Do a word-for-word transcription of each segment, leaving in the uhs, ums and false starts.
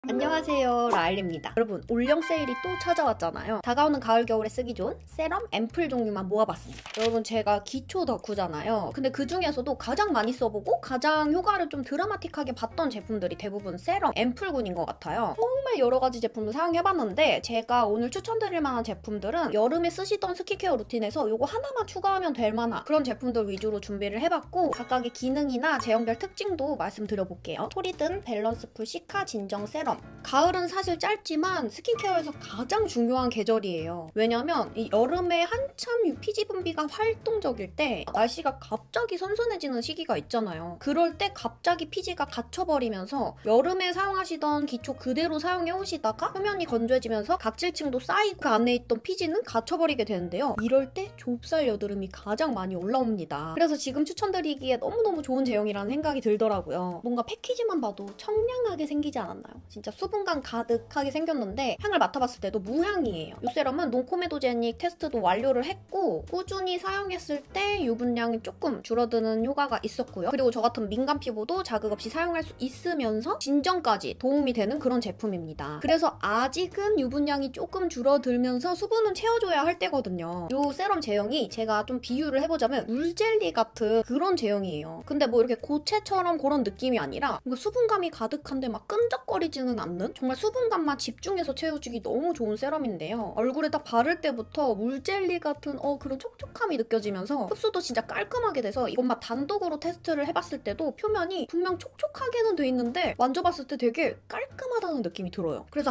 안녕하세요, 라일입니다. 여러분, 올영 세일이 또 찾아왔잖아요. 다가오는 가을 겨울에 쓰기 좋은 세럼, 앰플 종류만 모아봤습니다. 여러분, 제가 기초 덕후잖아요. 근데 그 중에서도 가장 많이 써보고 가장 효과를 좀 드라마틱하게 봤던 제품들이 대부분 세럼, 앰플군인 것 같아요. 정말 여러 가지 제품을 사용해봤는데 제가 오늘 추천드릴 만한 제품들은 여름에 쓰시던 스킨케어 루틴에서 이거 하나만 추가하면 될 만한 그런 제품들 위주로 준비를 해봤고, 각각의 기능이나 제형별 특징도 말씀드려볼게요. 토리든 밸런스풀 시카 진정 세럼. 가을은 사실 짧지만 스킨케어에서 가장 중요한 계절이에요. 왜냐면 이 여름에 한참 유피지 분비가 활동적일 때 날씨가 갑자기 선선해지는 시기가 있잖아요. 그럴 때 갑자기 피지가 갇혀버리면서 여름에 사용하시던 기초 그대로 사용해 오시다가 표면이 건조해지면서 각질층도 쌓이고 그 안에 있던 피지는 갇혀버리게 되는데요. 이럴 때 좁쌀 여드름이 가장 많이 올라옵니다. 그래서 지금 추천드리기에 너무너무 좋은 제형이라는 생각이 들더라고요. 뭔가 패키지만 봐도 청량하게 생기지 않았나요? 진짜 수분감 가득하게 생겼는데 향을 맡아봤을 때도 무향이에요. 이 세럼은 논코메도제닉 테스트도 완료를 했고 꾸준히 사용했을 때 유분량이 조금 줄어드는 효과가 있었고요. 그리고 저 같은 민감 피부도 자극 없이 사용할 수 있으면서 진정까지 도움이 되는 그런 제품입니다. 그래서 아직은 유분량이 조금 줄어들면서 수분은 채워줘야 할 때거든요. 이 세럼 제형이 제가 좀 비유를 해보자면 물젤리 같은 그런 제형이에요. 근데 뭐 이렇게 고체처럼 그런 느낌이 아니라 뭔가 수분감이 가득한데 막 끈적거리지는 않는 정말 수분감만 집중해서 채워주기 너무 좋은 세럼인데요. 얼굴에 딱 바를 때부터 물젤리 같은 어 그런 촉촉함이 느껴지면서 흡수도 진짜 깔끔하게 돼서 이것만 단독으로 테스트를 해봤을 때도 표면이 분명 촉촉하게는 돼 있는데 만져봤을 때 되게 깔끔하다는 느낌이 들어요. 그래서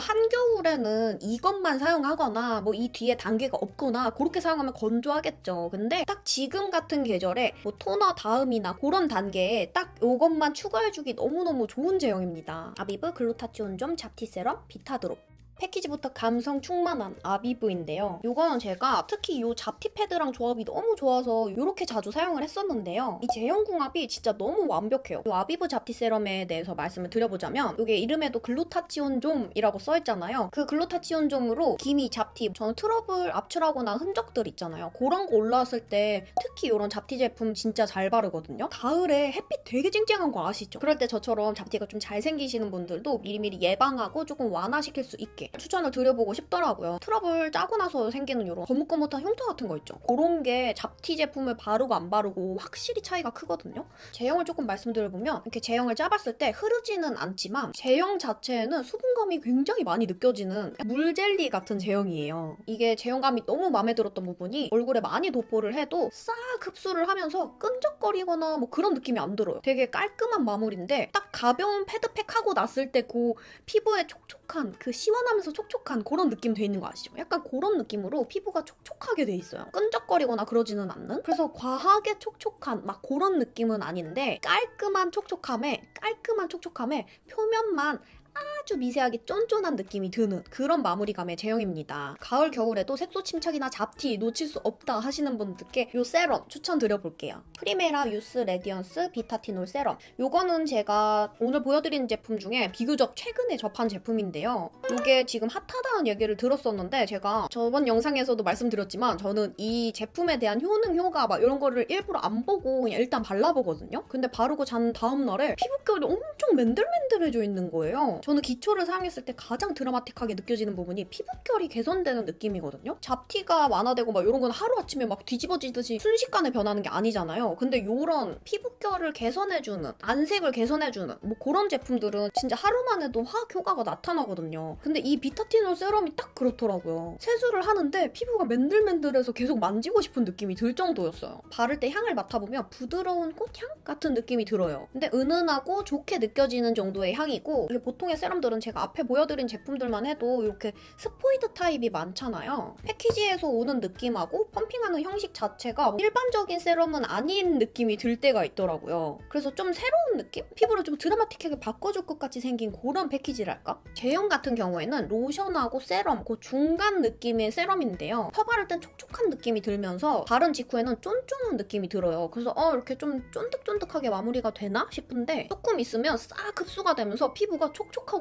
한겨울에는 이것만 사용하거나 뭐 이 뒤에 단계가 없거나 그렇게 사용하면 건조하겠죠. 근데 딱 지금 같은 계절에 뭐 토너 다음이나 그런 단계에 딱 이것만 추가해주기 너무너무 좋은 제형입니다. 아비브 글루타치온 좀 잡티 세럼 비타드롭. 패키지부터 감성 충만한 아비브인데요. 이거는 제가 특히 이 잡티 패드랑 조합이 너무 좋아서 이렇게 자주 사용을 했었는데요. 이 제형 궁합이 진짜 너무 완벽해요. 이 아비브 잡티 세럼에 대해서 말씀을 드려보자면 이게 이름에도 글루타치온좀이라고 써있잖아요. 그 글루타치온좀으로 기미, 잡티, 저는 트러블 압출하고 난 흔적들 있잖아요. 그런 거 올라왔을 때 특히 이런 잡티 제품 진짜 잘 바르거든요. 가을에 햇빛 되게 쨍쨍한 거 아시죠? 그럴 때 저처럼 잡티가 좀 잘 생기시는 분들도 미리미리 예방하고 조금 완화시킬 수 있게 추천을 드려보고 싶더라고요. 트러블 짜고 나서 생기는 이런 거뭇거뭇한 흉터 같은 거 있죠. 그런 게 잡티 제품을 바르고 안 바르고 확실히 차이가 크거든요. 제형을 조금 말씀드려보면 이렇게 제형을 짜봤을 때 흐르지는 않지만 제형 자체에는 수분감이 굉장히 많이 느껴지는 물젤리 같은 제형이에요. 이게 제형감이 너무 마음에 들었던 부분이 얼굴에 많이 도포를 해도 싹 흡수를 하면서 끈적거리거나 뭐 그런 느낌이 안 들어요. 되게 깔끔한 마무리인데 딱 가벼운 패드팩 하고 났을 때 그 피부에 촉촉한 그 시원하면서 촉촉한 그런 느낌 돼 있는 거 아시죠? 약간 그런 느낌으로 피부가 촉촉하게 돼 있어요. 끈적거리거나 그러지는 않는? 그래서 과하게 촉촉한 막 그런 느낌은 아닌데 깔끔한 촉촉함에 깔끔한 촉촉함에 표면만 아주 미세하게 쫀쫀한 느낌이 드는 그런 마무리감의 제형입니다. 가을 겨울에도 색소 침착이나 잡티 놓칠 수 없다 하시는 분들께 이 세럼 추천드려볼게요. 프리메라 유스 레디언스 비타티놀 세럼. 요거는 제가 오늘 보여드리는 제품 중에 비교적 최근에 접한 제품인데요. 이게 지금 핫하다는 얘기를 들었었는데 제가 저번 영상에서도 말씀드렸지만 저는 이 제품에 대한 효능, 효과 막 이런 거를 일부러 안 보고 그냥 일단 발라보거든요. 근데 바르고 잔 다음날에 피부결이 엄청 맨들맨들해져 있는 거예요. 저는 기초를 사용했을 때 가장 드라마틱하게 느껴지는 부분이 피부결이 개선되는 느낌이거든요. 잡티가 완화되고 막 이런 건 하루아침에 막 뒤집어지듯이 순식간에 변하는 게 아니잖아요. 근데 이런 피부결을 개선해주는, 안색을 개선해주는 뭐 그런 제품들은 진짜 하루만 해도 화학 효과가 나타나거든요. 근데 이 비타티놀 세럼이 딱 그렇더라고요. 세수를 하는데 피부가 맨들맨들해서 계속 만지고 싶은 느낌이 들 정도였어요. 바를 때 향을 맡아보면 부드러운 꽃향 같은 느낌이 들어요. 근데 은은하고 좋게 느껴지는 정도의 향이고, 이게 보통의 세럼들은 제가 앞에 보여드린 제품들만 해도 이렇게 스포이드 타입이 많잖아요. 패키지에서 오는 느낌하고 펌핑하는 형식 자체가 일반적인 세럼은 아닌 느낌이 들 때가 있더라고요. 그래서 좀 새로운 느낌? 피부를 좀 드라마틱하게 바꿔줄 것 같이 생긴 그런 패키지랄까? 제형 같은 경우에는 로션하고 세럼, 그 중간 느낌의 세럼인데요. 펴 바를 땐 촉촉한 느낌이 들면서 바른 직후에는 쫀쫀한 느낌이 들어요. 그래서 어 이렇게 좀 쫀득쫀득하게 마무리가 되나 싶은데 조금 있으면 싹 흡수가 되면서 피부가 촉촉하고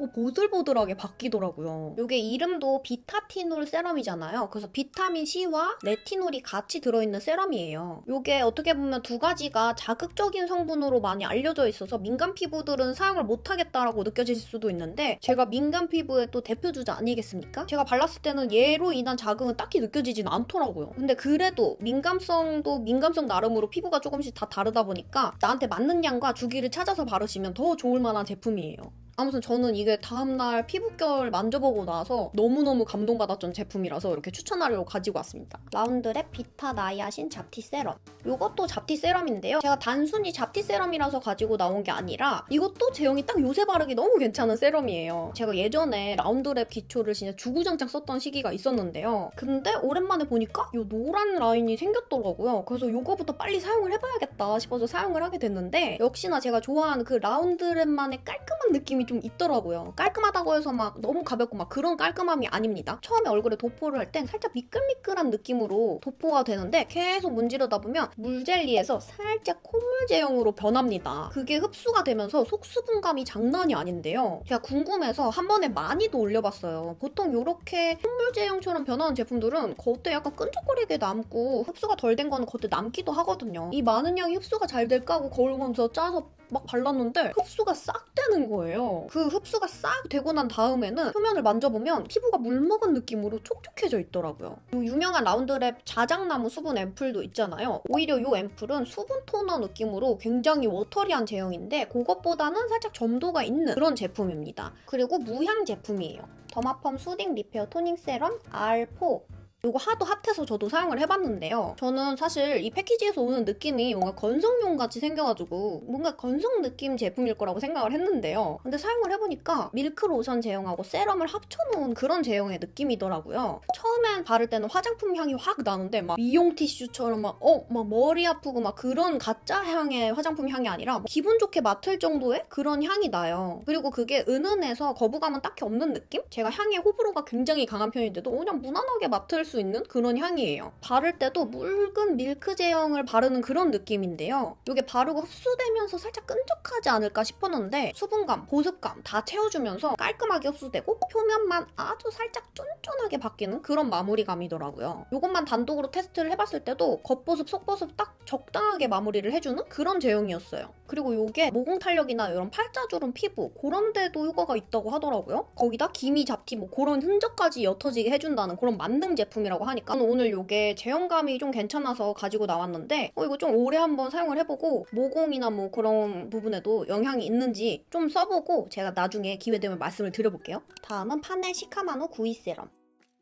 너무 보들보들하게 바뀌더라고요. 이게 이름도 비타티놀 세럼이잖아요. 그래서 비타민 C와 레티놀이 같이 들어있는 세럼이에요. 이게 어떻게 보면 두 가지가 자극적인 성분으로 많이 알려져 있어서 민감 피부들은 사용을 못하겠다라고 느껴질 수도 있는데 제가 민감 피부의 또 대표주자 아니겠습니까? 제가 발랐을 때는 얘로 인한 자극은 딱히 느껴지진 않더라고요. 근데 그래도 민감성도 민감성 나름으로 피부가 조금씩 다 다르다 보니까 나한테 맞는 양과 주기를 찾아서 바르시면 더 좋을 만한 제품이에요. 아무튼 저는 이게 다음날 피부결 만져보고 나서 너무너무 감동받았던 제품이라서 이렇게 추천하려고 가지고 왔습니다. 라운드랩 비타 나이아신 잡티 세럼. 이것도 잡티 세럼인데요. 제가 단순히 잡티 세럼이라서 가지고 나온 게 아니라 이것도 제형이 딱 요새 바르기 너무 괜찮은 세럼이에요. 제가 예전에 라운드랩 기초를 진짜 주구장창 썼던 시기가 있었는데요. 근데 오랜만에 보니까 이 노란 라인이 생겼더라고요. 그래서 이거부터 빨리 사용을 해봐야겠다 싶어서 사용을 하게 됐는데 역시나 제가 좋아하는 그 라운드랩만의 깔끔한 느낌이 좀 있더라고요. 깔끔하다고 해서 막 너무 가볍고 막 그런 깔끔함이 아닙니다. 처음에 얼굴에 도포를 할 땐 살짝 미끌미끌한 느낌으로 도포가 되는데 계속 문지르다 보면 물젤리에서 살짝 콧물 제형으로 변합니다. 그게 흡수가 되면서 속수분감이 장난이 아닌데요. 제가 궁금해서 한 번에 많이도 올려봤어요. 보통 이렇게 콧물 제형처럼 변하는 제품들은 겉에 약간 끈적거리게 남고 흡수가 덜 된 거는 겉에 남기도 하거든요. 이 많은 양이 흡수가 잘 될까 하고 거울 보면서 짜서 막 발랐는데 흡수가 싹 되는 거예요. 그 흡수가 싹 되고 난 다음에는 표면을 만져보면 피부가 물먹은 느낌으로 촉촉해져 있더라고요. 이 유명한 라운드랩 자작나무 수분 앰플도 있잖아요. 오히려 이 앰플은 수분 토너 느낌으로 굉장히 워터리한 제형인데 그것보다는 살짝 점도가 있는 그런 제품입니다. 그리고 무향 제품이에요. 더마펌 수딩 리페어 토닝 세럼 알 사. 이거 하도 핫해서 저도 사용을 해봤는데요. 저는 사실 이 패키지에서 오는 느낌이 뭔가 건성용 같이 생겨가지고 뭔가 건성 느낌 제품일 거라고 생각을 했는데요. 근데 사용을 해보니까 밀크 로션 제형하고 세럼을 합쳐놓은 그런 제형의 느낌이더라고요. 처음엔 바를 때는 화장품 향이 확 나는데 막 미용 티슈처럼 막 어? 막 머리 아프고 막 그런 가짜 향의 화장품 향이 아니라 기분 좋게 맡을 정도의 그런 향이 나요. 그리고 그게 은은해서 거부감은 딱히 없는 느낌? 제가 향에 호불호가 굉장히 강한 편인데도 그냥 무난하게 맡을 수 있는 그런 향이에요. 바를 때도 묽은 밀크 제형을 바르는 그런 느낌인데요. 이게 바르고 흡수되면서 살짝 끈적하지 않을까 싶었는데 수분감, 보습감 다 채워주면서 깔끔하게 흡수되고 표면만 아주 살짝 쫀쫀하게 바뀌는 그런 마무리감이더라고요. 이것만 단독으로 테스트를 해봤을 때도 겉보습, 속보습 딱 적당하게 마무리를 해주는 그런 제형이었어요. 그리고 이게 모공 탄력이나 이런 팔자주름 피부 그런 데도 효과가 있다고 하더라고요. 거기다 기미, 잡티 뭐 그런 흔적까지 옅어지게 해준다는 그런 만능 제품 이라고 하니까 오늘 이게 제형감이 좀 괜찮아서 가지고 나왔는데 어, 이거 좀 오래 한번 사용을 해보고 모공이나 뭐 그런 부분에도 영향이 있는지 좀 써보고 제가 나중에 기회되면 말씀을 드려볼게요. 다음은 파넬 시카마노 구이 세럼.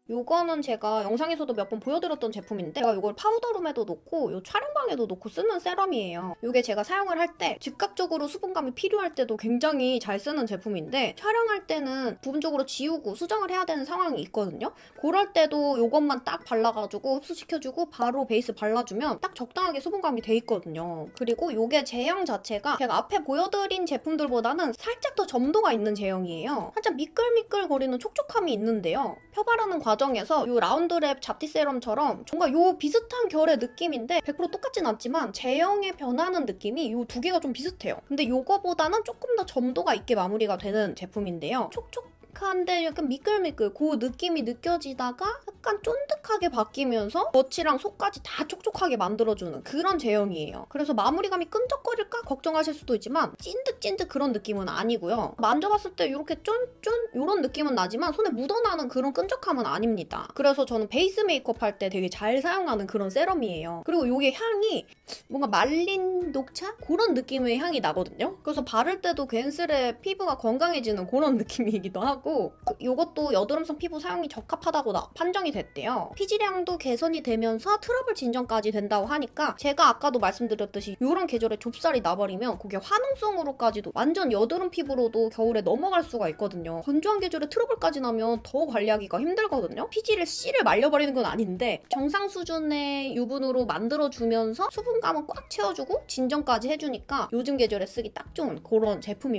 요거는 제가 영상에서도 몇 번 보여드렸던 제품인데 제가 이걸 파우더룸에도 놓고 요 촬영방에도 놓고 쓰는 세럼이에요. 요게 제가 사용을 할 때 즉각적으로 수분감이 필요할 때도 굉장히 잘 쓰는 제품인데 촬영할 때는 부분적으로 지우고 수정을 해야 되는 상황이 있거든요. 그럴 때도 요것만 딱 발라가지고 흡수시켜주고 바로 베이스 발라주면 딱 적당하게 수분감이 돼 있거든요. 그리고 요게 제형 자체가 제가 앞에 보여드린 제품들보다는 살짝 더 점도가 있는 제형이에요. 살짝 미끌미끌거리는 촉촉함이 있는데요. 펴바르는 과정 과정에서 이 라운드랩 잡티 세럼처럼 뭔가 요 비슷한 결의 느낌인데 백 퍼센트 똑같진 않지만 제형에 변하는 느낌이 이 두 개가 좀 비슷해요. 근데 요거보다는 조금 더 점도가 있게 마무리가 되는 제품인데요. 촉촉 한데 약간 미끌미끌 그 느낌이 느껴지다가 약간 쫀득하게 바뀌면서 겉이랑 속까지 다 촉촉하게 만들어주는 그런 제형이에요. 그래서 마무리감이 끈적거릴까 걱정하실 수도 있지만 찐득찐득 그런 느낌은 아니고요. 만져봤을 때 이렇게 쫀쫀 이런 느낌은 나지만 손에 묻어나는 그런 끈적함은 아닙니다. 그래서 저는 베이스 메이크업 할 때 되게 잘 사용하는 그런 세럼이에요. 그리고 이게 향이 뭔가 말린 녹차? 그런 느낌의 향이 나거든요. 그래서 바를 때도 괜스레 피부가 건강해지는 그런 느낌이기도 하고 이것도 여드름성 피부 사용이 적합하다고 나, 판정이 됐대요. 피지량도 개선이 되면서 트러블 진정까지 된다고 하니까 제가 아까도 말씀드렸듯이 이런 계절에 좁쌀이 나버리면 그게 화농성으로까지도 완전 여드름 피부로도 겨울에 넘어갈 수가 있거든요. 건조한 계절에 트러블까지 나면 더 관리하기가 힘들거든요. 피지를 씨를 말려버리는 건 아닌데 정상 수준의 유분으로 만들어주면서 수분감은 꽉 채워주고 진정까지 해주니까 요즘 계절에 쓰기 딱 좋은 그런 제품입니다.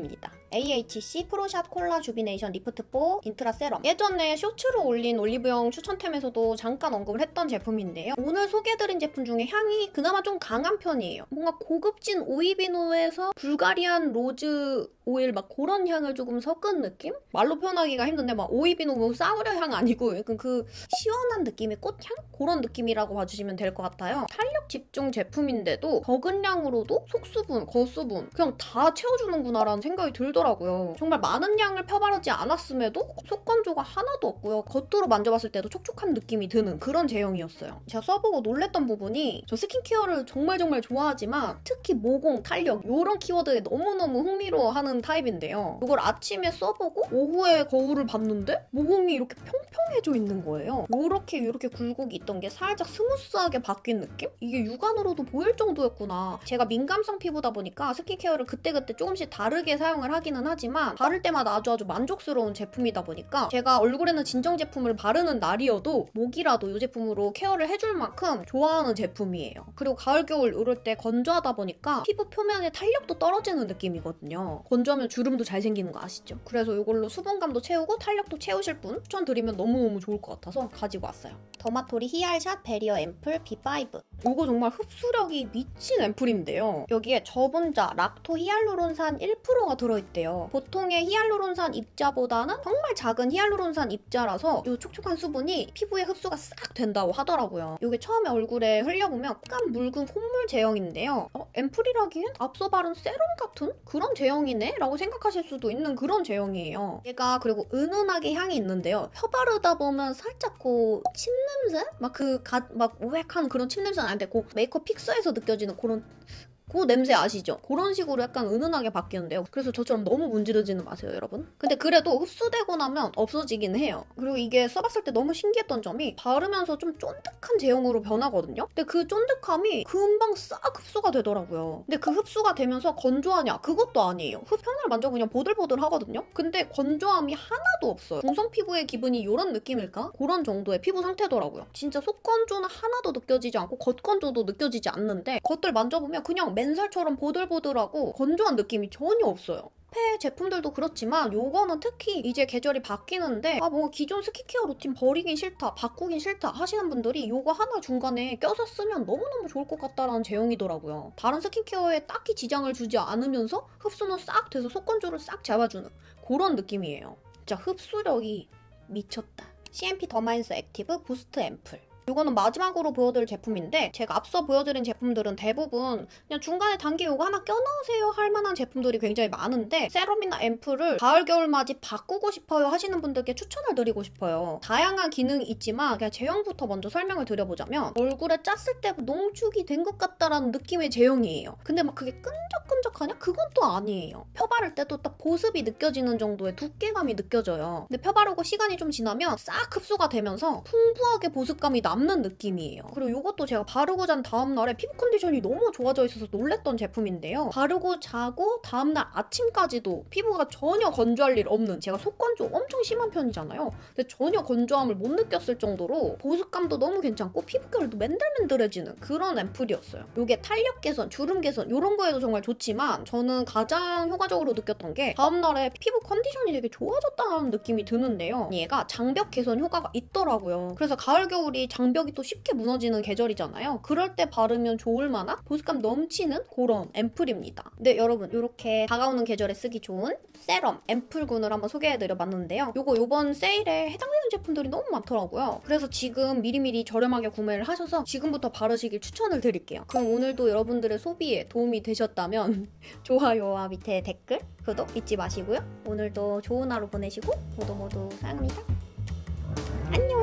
에이에이치씨 프로샷 콜라 주비네이션 리프트 사 인트라 세럼. 예전에 쇼츠로 올린 올리브영 추천템에서도 잠깐 언급을 했던 제품인데요. 오늘 소개해드린 제품 중에 향이 그나마 좀 강한 편이에요. 뭔가 고급진 오이비노에서 불가리안 로즈 오일 막 그런 향을 조금 섞은 느낌? 말로 표현하기가 힘든데 막 오이비노 뭐 싸구려 향 아니고 약간 그 시원한 느낌의 꽃향? 그런 느낌이라고 봐주시면 될 것 같아요. 탄력 집중 제품인데도 적은 양으로도 속수분, 겉수분 그냥 다 채워주는구나라는 생각이 들더라고요. 정말 많은 양을 펴바르지 않았음에도 속건조가 하나도 없고요. 겉으로 만져봤을 때도 촉촉한 느낌이 드는 그런 제형이었어요. 제가 써보고 놀랬던 부분이 저 스킨케어를 정말 정말 좋아하지만 특히 모공, 탄력 이런 키워드에 너무너무 흥미로워하는 타입인데요. 이걸 아침에 써보고 오후에 거울을 봤는데 모공이 이렇게 평평해져 있는 거예요. 이렇게 이렇게 굴곡이 있던 게 살짝 스무스하게 바뀐 느낌? 이게 육안으로도 보일 정도였구나. 제가 민감성 피부다 보니까 스킨케어를 그때그때 조금씩 다르게 사용을 하기는 하지만 바를 때마다 아주 아주 만족스러운 제품이다 보니까 제가 얼굴에는 진정 제품을 바르는 날이어도 목이라도 이 제품으로 케어를 해줄 만큼 좋아하는 제품이에요. 그리고 가을 겨울 이럴 때 건조하다 보니까 피부 표면의 탄력도 떨어지는 느낌이거든요. 건조하면 주름도 잘 생기는 거 아시죠? 그래서 이걸로 수분감도 채우고 탄력도 채우실 분 추천드리면 너무너무 좋을 것 같아서 가지고 왔어요. 더마토리 히알샷 베리어 앰플 비 파이브. 이거 정말 흡수력이 미친 앰플인데요. 여기에 저분자 락토 히알루론산 일 퍼센트가 들어있대요. 보통의 히알루론산 입자보다는 정말 작은 히알루론산 입자라서 이 촉촉한 수분이 피부에 흡수가 싹 된다고 하더라고요. 이게 처음에 얼굴에 흘려보면 약간 묽은 콧물 제형인데요. 어, 앰플이라기엔 앞서 바른 세럼 같은 그런 제형이네? 라고 생각하실 수도 있는 그런 제형이에요. 얘가 그리고 은은하게 향이 있는데요. 펴 바르다 보면 살짝 그 침냄새? 막 그 막 우웩한 그런 침냄새는 아닌데 그 메이크업 픽서에서 느껴지는 그런 그 냄새 아시죠? 그런 식으로 약간 은은하게 바뀌는데요. 그래서 저처럼 너무 문지르지는 마세요, 여러분. 근데 그래도 흡수되고 나면 없어지긴 해요. 그리고 이게 써봤을 때 너무 신기했던 점이 바르면서 좀 쫀득한 제형으로 변하거든요? 근데 그 쫀득함이 금방 싹 흡수가 되더라고요. 근데 그 흡수가 되면서 건조하냐? 그것도 아니에요. 흡편을 만져 그냥 보들보들 하거든요? 근데 건조함이 하나도 없어요. 중성 피부의 기분이 이런 느낌일까? 그런 정도의 피부 상태더라고요. 진짜 속건조는 하나도 느껴지지 않고 겉건조도 느껴지지 않는데 겉을 만져보면 그냥 맨살처럼 보들보들하고 건조한 느낌이 전혀 없어요. 폐 제품들도 그렇지만 요거는 특히 이제 계절이 바뀌는데 아 뭔가 기존 스킨케어 루틴 버리긴 싫다, 바꾸긴 싫다 하시는 분들이 요거 하나 중간에 껴서 쓰면 너무너무 좋을 것 같다라는 제형이더라고요. 다른 스킨케어에 딱히 지장을 주지 않으면서 흡수는 싹 돼서 속건조를 싹 잡아주는 그런 느낌이에요. 진짜 흡수력이 미쳤다. 씨엠피 더마인스 액티브 부스트 앰플. 이거는 마지막으로 보여드릴 제품인데 제가 앞서 보여드린 제품들은 대부분 그냥 중간에 단계 이거 하나 껴넣으세요 할 만한 제품들이 굉장히 많은데 세럼이나 앰플을 가을 겨울 맞이 바꾸고 싶어요 하시는 분들께 추천을 드리고 싶어요. 다양한 기능이 있지만 그냥 제형부터 먼저 설명을 드려보자면 얼굴에 짰을 때 농축이 된 것 같다라는 느낌의 제형이에요. 근데 막 그게 끈적끈적하냐? 그건 또 아니에요. 펴바를 때도 딱 보습이 느껴지는 정도의 두께감이 느껴져요. 근데 펴바르고 시간이 좀 지나면 싹 흡수가 되면서 풍부하게 보습감이 남 남는 느낌이에요. 그리고 이것도 제가 바르고 잔 다음날에 피부 컨디션이 너무 좋아져 있어서 놀랬던 제품인데요. 바르고 자고 다음날 아침까지도 피부가 전혀 건조할 일 없는, 제가 속건조 엄청 심한 편이잖아요. 근데 전혀 건조함을 못 느꼈을 정도로 보습감도 너무 괜찮고 피부결도 맨들맨들해지는 그런 앰플이었어요. 이게 탄력 개선, 주름 개선 이런 거에도 정말 좋지만 저는 가장 효과적으로 느꼈던 게 다음날에 피부 컨디션이 되게 좋아졌다는 느낌이 드는데요. 얘가 장벽 개선 효과가 있더라고요. 그래서 가을 겨울이 장 장벽이 또 쉽게 무너지는 계절이잖아요. 그럴 때 바르면 좋을 만한 보습감 넘치는 그런 앰플입니다. 네, 여러분 이렇게 다가오는 계절에 쓰기 좋은 세럼 앰플군을 한번 소개해드려봤는데요. 요거 요번 세일에 해당되는 제품들이 너무 많더라고요. 그래서 지금 미리미리 저렴하게 구매를 하셔서 지금부터 바르시길 추천을 드릴게요. 그럼 오늘도 여러분들의 소비에 도움이 되셨다면 좋아요와 밑에 댓글, 구독 잊지 마시고요. 오늘도 좋은 하루 보내시고 모두 모두 사랑합니다. 안녕!